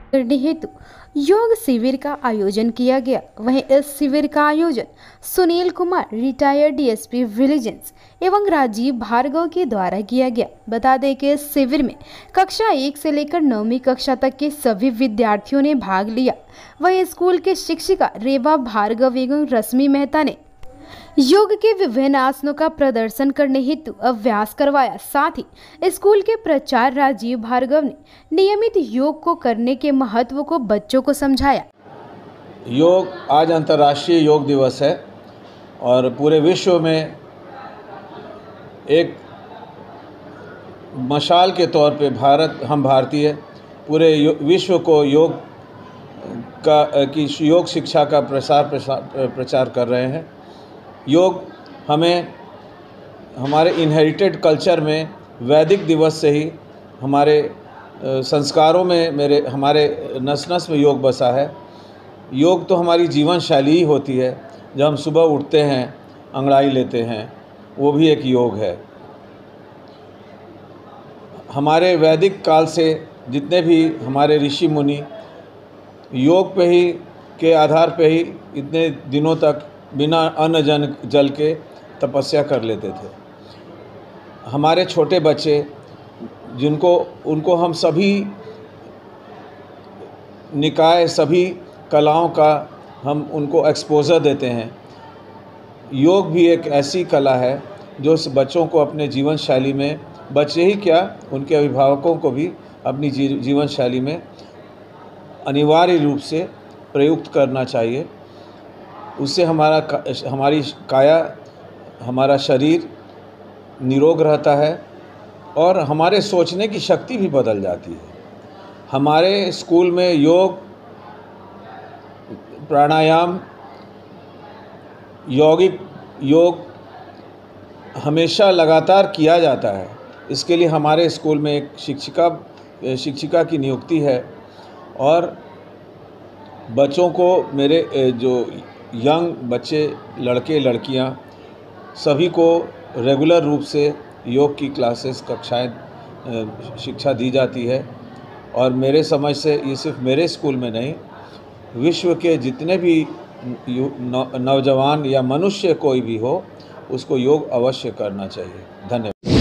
करने हेतु योग शिविर का आयोजन किया गया। वहीं इस शिविर का आयोजन Sunil Kumar retired DSP vigilance एवं राजीव भार्गव के द्वारा किया गया। बता दें कि इस शिविर में कक्षा 1 से लेकर 9वीं कक्षा तक के सभी विद्यार्थियों ने भाग लिया। वहीं स्कूल के शिक्षिका रेवा भार्गव एवं रश्मि मेहता ने योग के विभिन्न आसनों का प्रदर्शन करने हेतु अभ्यास करवाया। साथ ही स्कूल के प्राचार्य राजीव भार्गव ने नियमित योग को करने के महत्व को बच्चों को समझाया। योग आज अंतर्राष्ट्रीय योग दिवस है और पूरे विश्व में एक मशाल के तौर पे हम भारतीय पूरे विश्व को योग शिक्षा का प्रचार कर रहे हैं। योग हमें हमारे इनहेरिटेड कल्चर में वैदिक दिवस से ही हमारे संस्कारों में हमारे नस नस में योग बसा है। योग तो हमारी जीवन शैली ही होती है। जब हम सुबह उठते हैं, अंगड़ाई लेते हैं, वो भी एक योग है। हमारे वैदिक काल से जितने भी हमारे ऋषि मुनि योग पे ही के आधार पे ही इतने दिनों तक बिना अन्न जल के तपस्या कर लेते थे। हमारे छोटे बच्चे उनको हम सभी निकाय सभी कलाओं का हम उनको एक्सपोजर देते हैं। योग भी एक ऐसी कला है जो बच्चों को अपने जीवन शैली में, बच्चे ही क्या उनके अभिभावकों को भी अपनी जीवन शैली में अनिवार्य रूप से प्रयुक्त करना चाहिए। उससे हमारी काया, हमारा शरीर निरोग रहता है और हमारे सोचने की शक्ति भी बदल जाती है। हमारे स्कूल में योग, प्राणायाम, योग हमेशा लगातार किया जाता है। इसके लिए हमारे स्कूल में एक शिक्षिका की नियुक्ति है और बच्चों को, मेरे जो यंग बच्चे, लड़के लड़कियां, सभी को रेगुलर रूप से योग की क्लासेस, कक्षाएं, शिक्षा दी जाती है। और मेरे समझ से ये सिर्फ मेरे स्कूल में नहीं, विश्व के जितने भी नौजवान या मनुष्य कोई भी हो, उसको योग अवश्य करना चाहिए। धन्यवाद।